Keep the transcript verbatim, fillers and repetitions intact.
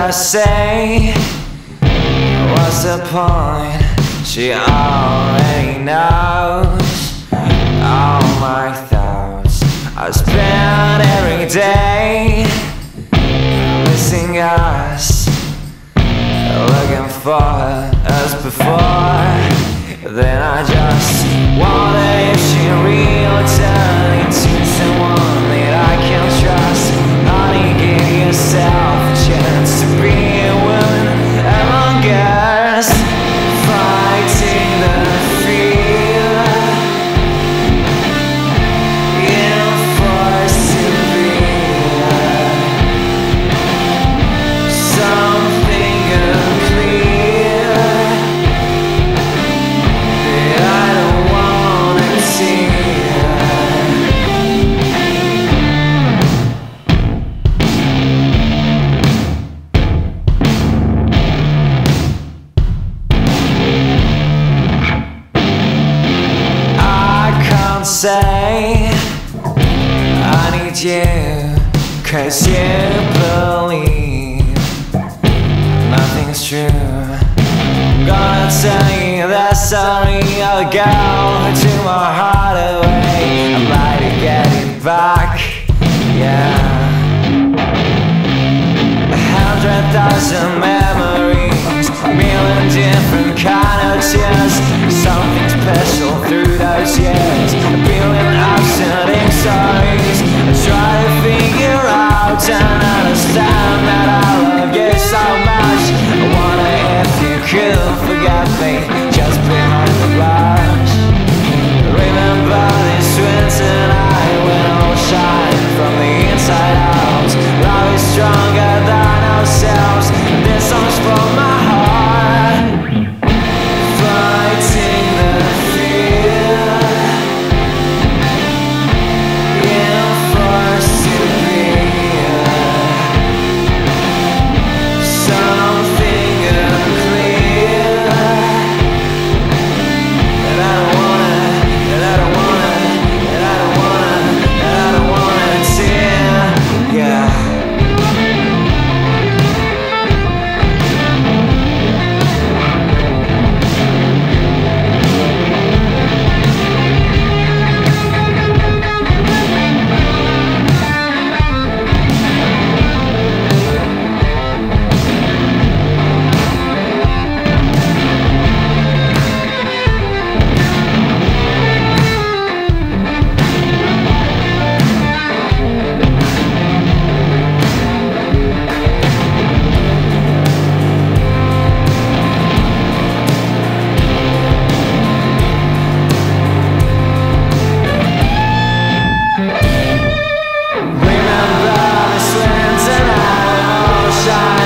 I say? What's the point? She already knows all my thoughts. I spend every day missing us, looking for us before. Then I just wonder if she really turned into someone that I can trust. Honey, give yourself a chance to be a woman among us, fighting the fear you're forced to be. Something unclear that I don't wanna see. Say I need you, 'cause you believe nothing's true. Gonna tell you that sorry, I'll go to my heart away. I'm about to get it back, yeah. A hundred thousand memories, a million different kind of tears. Something special through those years, a billion outstanding stories. I try to figure out and understand that I love you so much. I wonder if you could forget me just behind the blush. Remember this winter night when all shine from the inside out. Love is stronger than ourselves. This song's from my heart, fighting the fear you're forced to be. Something unclear that I don't wanna, that I don't wanna, that I don't wanna, that I don't wanna tear, yeah. Remember this winter night when all shine